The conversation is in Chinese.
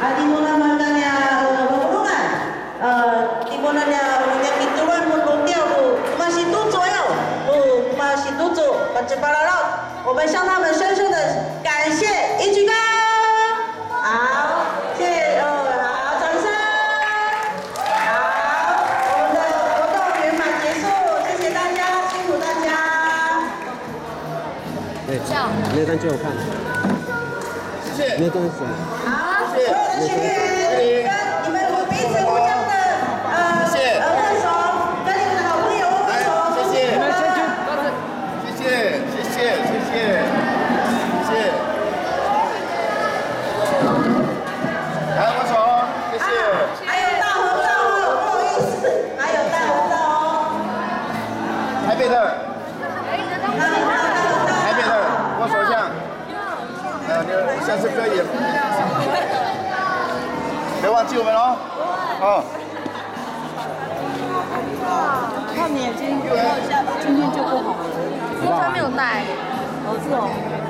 di mana makanya hubungan di mana yang ituan mengutiau masih tujuh呀，masih tujuh，把这巴拉拉，我们向他们深深的感谢，一鞠躬。好，谢谢好，掌声。好，我们的活动圆满结束，谢谢大家，辛苦大家。 对，那张最好看。谢谢。那张是什么？ 好，所有的学员跟你们彼此互相的握手，跟你们的好朋友握手。 谢谢。谢谢。来握手，谢谢。 还有大合照哦，不好意思，还有大合照哦。 台北的，握手一下。你下次可以，别忘记我们哦。哦。 看你眼睛有没有像今天就不好了， 因为他没有带。 哦，是哦。